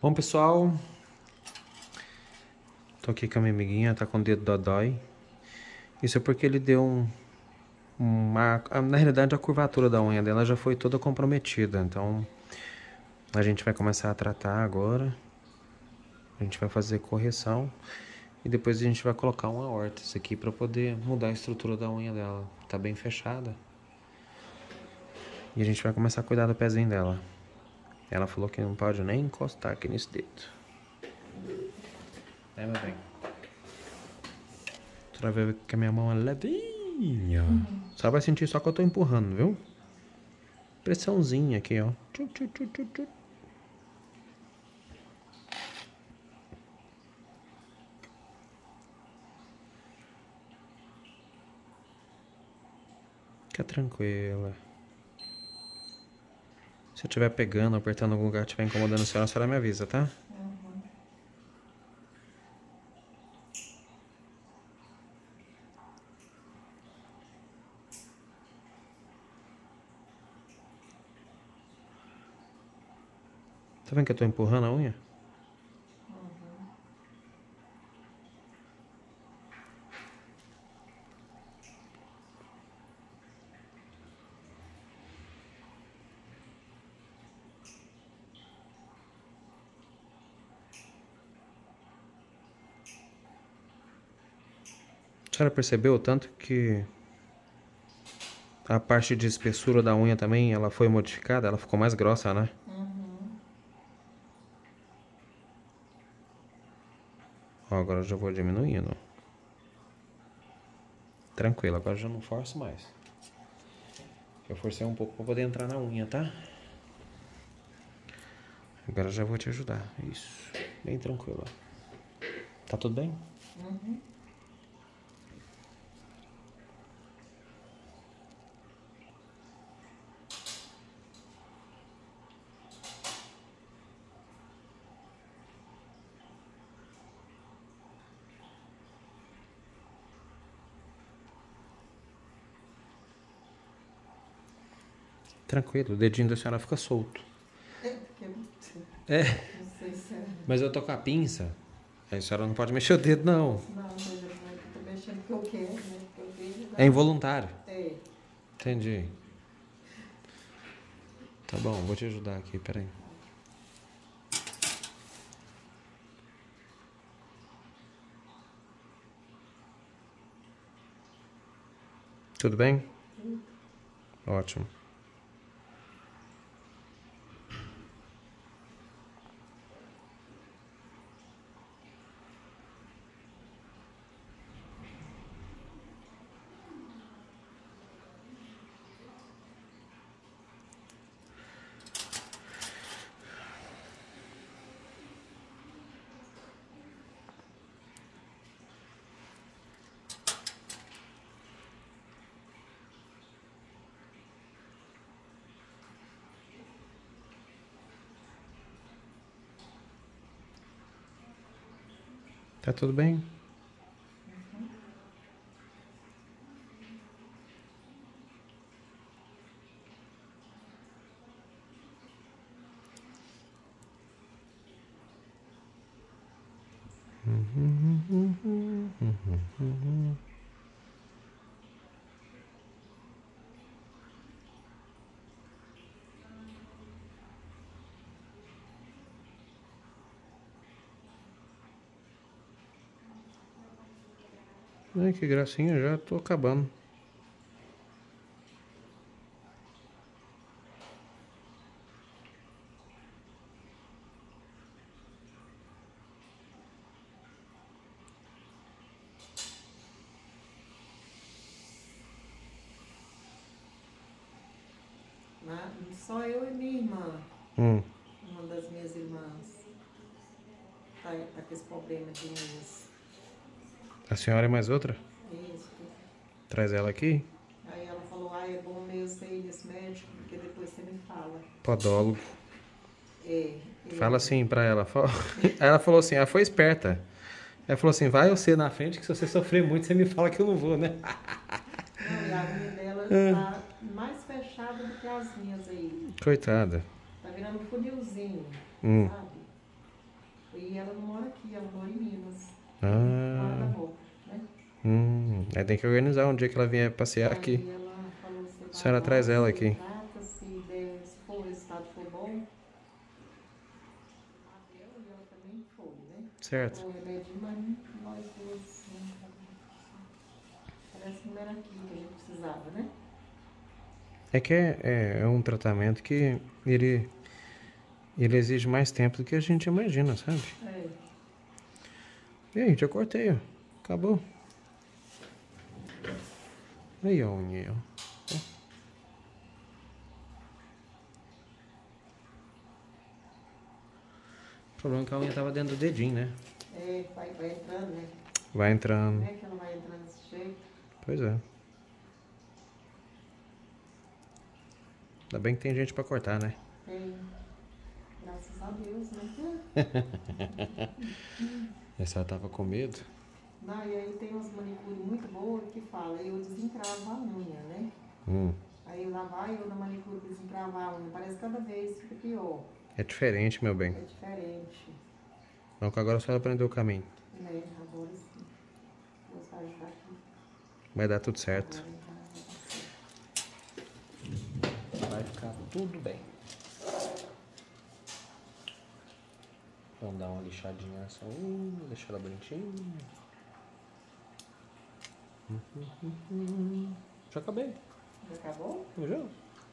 Bom, pessoal, tô aqui com a minha amiguinha, tá com o dedo dodói. Isso é porque ele deu na realidade, a curvatura da unha dela já foi toda comprometida. Então, a gente vai começar a tratar agora. A gente vai fazer correção. E depois a gente vai colocar uma órtese aqui pra poder mudar a estrutura da unha dela. Tá bem fechada. E a gente vai começar a cuidar do pezinho dela. Ela falou que não pode nem encostar aqui nesse dedo. Meu bem. Você vai ver que a minha mão é levinha. Só vai sentir só que eu tô empurrando, viu? Pressãozinha aqui, ó. Tchu, tchu, tchu, tchu, tchu. Fica tranquila. Se eu estiver pegando, apertando algum lugar, estiver incomodando a senhora me avisa, tá? Tá vendo que eu tô empurrando a unha? A senhora percebeu o tanto que a parte de espessura da unha também, ela foi modificada? Ela ficou mais grossa, né? Ó, agora eu já vou diminuindo. Tranquilo, agora eu já não forço mais. Eu forcei um pouco pra poder entrar na unha, tá? Agora eu já vou te ajudar. Isso. Bem tranquilo. Tá tudo bem? Tranquilo, o dedinho da senhora fica solto. É, Não sei se é. mas eu tô com a pinça. Aí a senhora não pode mexer o dedo, não. Não, mas eu tô mexendo o que eu quero, né? Porque eu vejo. É involuntário. É. Entendi. Tá bom, vou te ajudar aqui, peraí. Tudo bem? Ótimo. Tá tudo bem? Ai, que gracinha, já tô acabando. Só eu e minha irmã, Hum. uma das minhas irmãs, tá com esse problema de unhas. A senhora é mais outra? Isso. Traz ela aqui. Aí ela falou, é bom mesmo você ir nesse médico, porque depois você me fala. Podólogo. É. Fala assim pra ela. Aí ela falou assim, ela foi esperta. Ela falou assim, vai você na frente que se você sofrer muito, você me fala que eu não vou, né? Não, e a unha dela tá mais fechada do que as minhas aí. Coitada. Tá virando um funilzinho, Hum. sabe? Aí tem que organizar um dia que ela vier passear aqui. Aí ela falou assim, A senhora traz ela aqui. trata, se for o resultado for bom, e ela também foi, né? Certo. O remédio, mas nós duas, parece que não era aquilo que a gente precisava, né? É que é um tratamento que ele exige mais tempo do que a gente imagina, sabe? É. E aí, já cortei, ó. Acabou. Aí, ó, a unha, ó. O problema é que a unha tava dentro do dedinho, né? É, vai entrando, né? Vai entrando. Como é que ela vai entrando desse jeito? Pois é. Ainda bem que tem gente pra cortar, né? Tem, graças a Deus, né? Essa tava com medo. Não, e aí tem umas manicures muito boas que fala, eu desencravo a unha, né? Aí lá vai eu na manicure desencravar a unha, parece que cada vez fica pior. É diferente, meu bem. É diferente, Então que agora a senhora aprendeu o caminho. né? Agora sim. Deus vai ajudar aqui. Vai dar tudo certo. Agora vai dar certo. Vai ficar tudo bem. Vamos dar uma lixadinha nessa unha, deixar ela bonitinha. Já acabei. Já acabou? Já.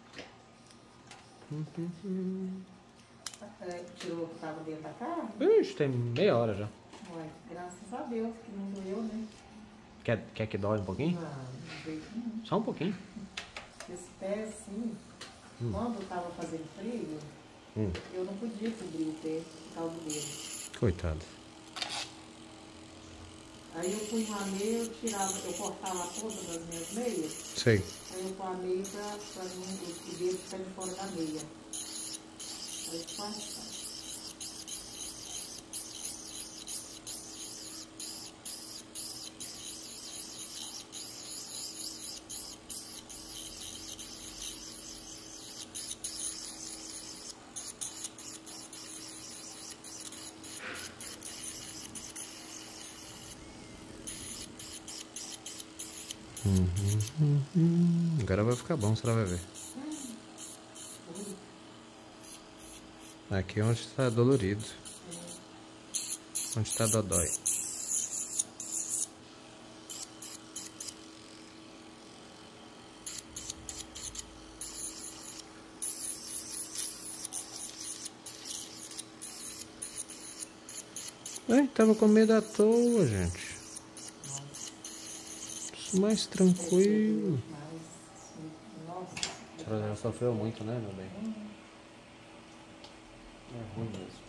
Tirou o que estava dentro da carne? Ixi, tem meia hora já. Ué, graças a Deus que não doeu, né? Quer que dói um pouquinho? Não veio nenhum. Só um pouquinho. Esse pé, assim, quando estava fazendo frio, eu não podia cobrir o pé por causa dele. Coitado. Aí eu fui uma meia, eu cortava a ponta das minhas meias, Sei. aí eu pôr a meia pra não, o dedo ficar de fora da meia. Aí quase. Agora vai ficar bom, você vai ver. Aqui é onde está dolorido. Onde está dodói. Tava com medo à toa, gente. Mais tranquilo. A senhora já sofreu muito, né, meu bem? É ruim mesmo.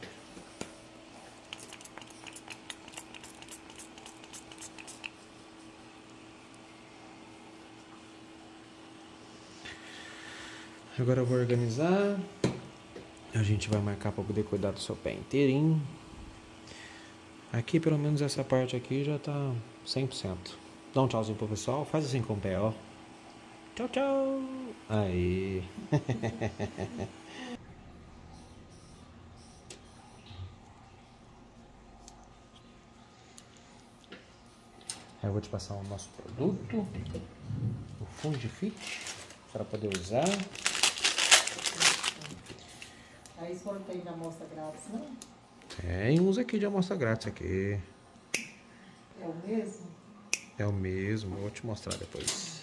Agora eu vou organizar. A gente vai marcar para poder cuidar do seu pé inteirinho. Aqui, pelo menos essa parte aqui já tá 100%. Dá um tchauzinho pro pessoal. Faz assim com o pé, ó. Tchau, tchau. Aí. Eu vou te passar o nosso produto. O Fundifit. Para poder usar. Aí só tem de amostra grátis, não? Tem uns aqui de amostra grátis aqui. É o mesmo? É o mesmo, eu vou te mostrar depois.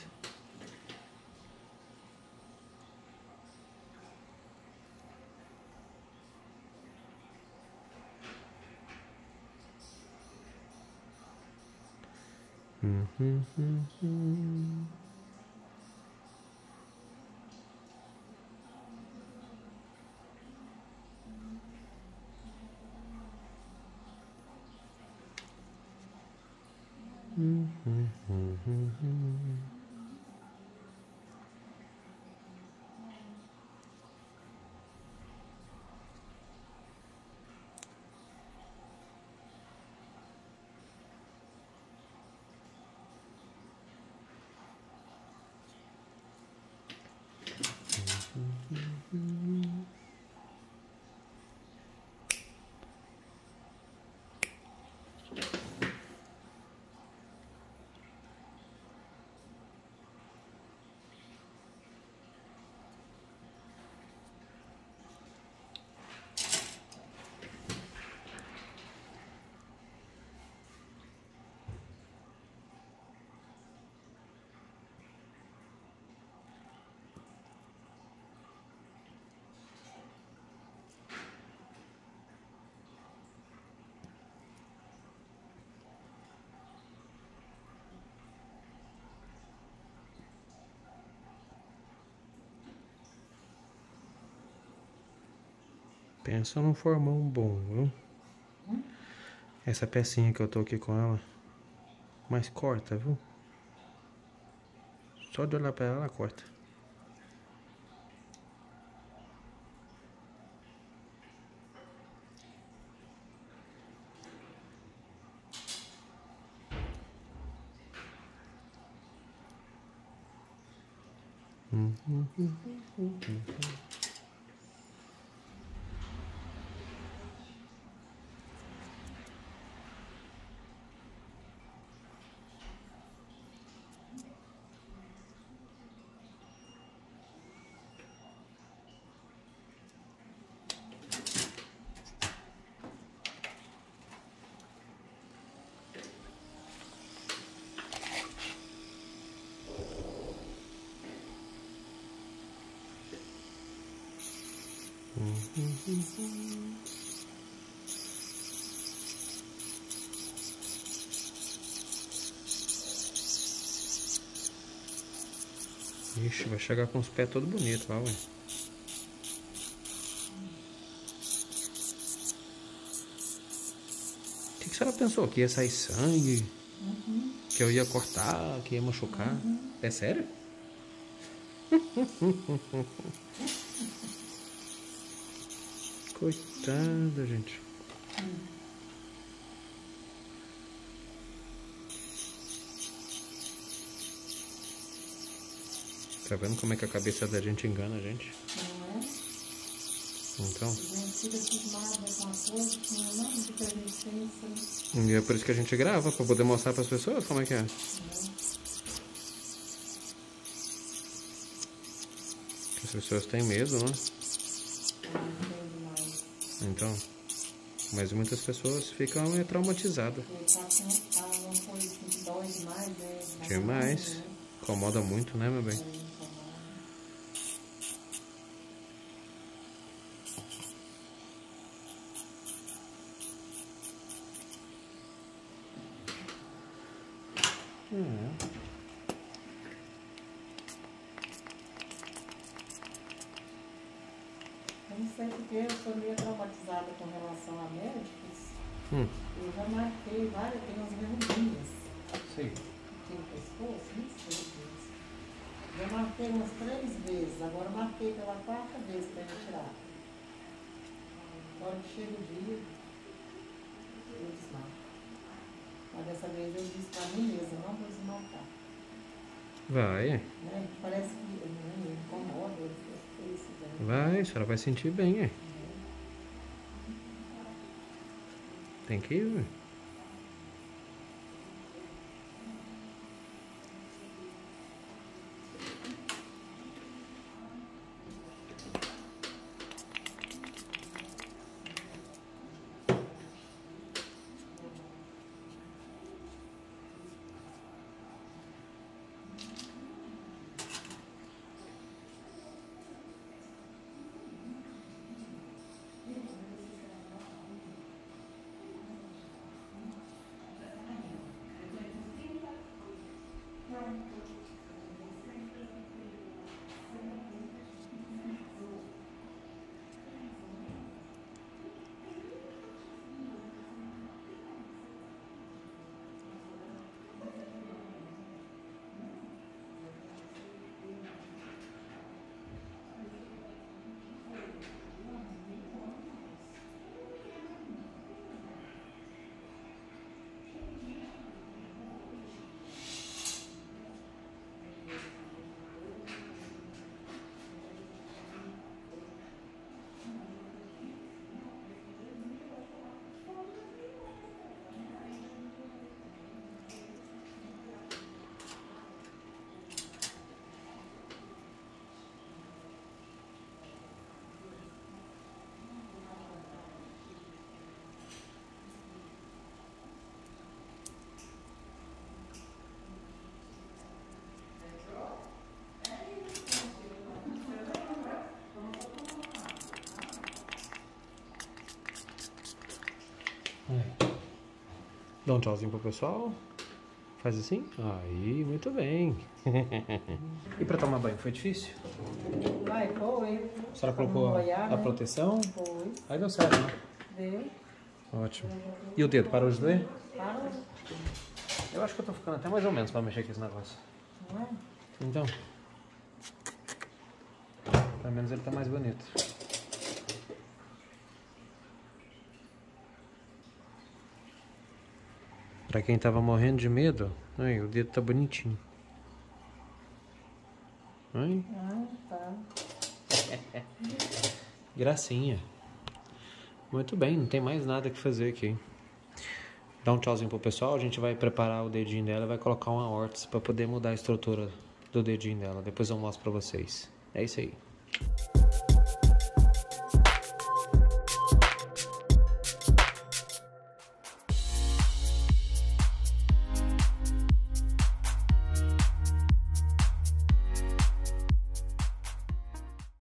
Pensa num formão bom, viu? Essa pecinha que eu tô aqui com ela, mas corta, viu? Só de olhar pra ela, ela corta. Ixi, vai chegar com os pés todo bonito lá, ué. O que a senhora pensou? Que ia sair sangue? Que eu ia cortar, que ia machucar? É sério? Coitada, gente. Tá vendo como é que a cabeça da gente engana a gente? Não é? Então. A gente fica cismada com uma coisa que não é nada do que a gente pensa. E é por isso que a gente grava, pra poder mostrar pras pessoas como é que é. As pessoas têm medo, né? Então. Mas muitas pessoas ficam traumatizadas. Demais. Incomoda muito, né, meu bem? Eu não sei porque eu sou meio traumatizada com relação a médicos. Eu já marquei várias, tem umas verruguinhas. Sim. Aqui no pescoço, nem sei disso. Já marquei umas 3 vezes, agora marquei pela 4ª vez para retirar. Agora que chega o dia, eu desmarco. Mas dessa vez eu disse para mim mesma, não vou desmarcar. Vai. Né? Parece que me incomoda, isso. Vai, a senhora vai sentir bem, é. Tem que ir, velho. Dá um tchauzinho pro pessoal. Faz assim? Aí, muito bem. E pra tomar banho, foi difícil? Vai, foi. A senhora colocou a proteção? Foi. Aí deu certo, né? Deu. Ótimo. E o dedo, parou de doer? Parou. Eu acho que eu tô ficando até mais ou menos pra mexer com esse negócio. Não é? Então, pelo menos ele tá mais bonito. Pra quem tava morrendo de medo, aí, o dedo tá bonitinho. Aí. Ah, tá. Gracinha. Muito bem, não tem mais nada que fazer aqui. Dá um tchauzinho pro pessoal, a gente vai preparar o dedinho dela e vai colocar uma órtese pra poder mudar a estrutura do dedinho dela. Depois eu mostro pra vocês. É isso aí.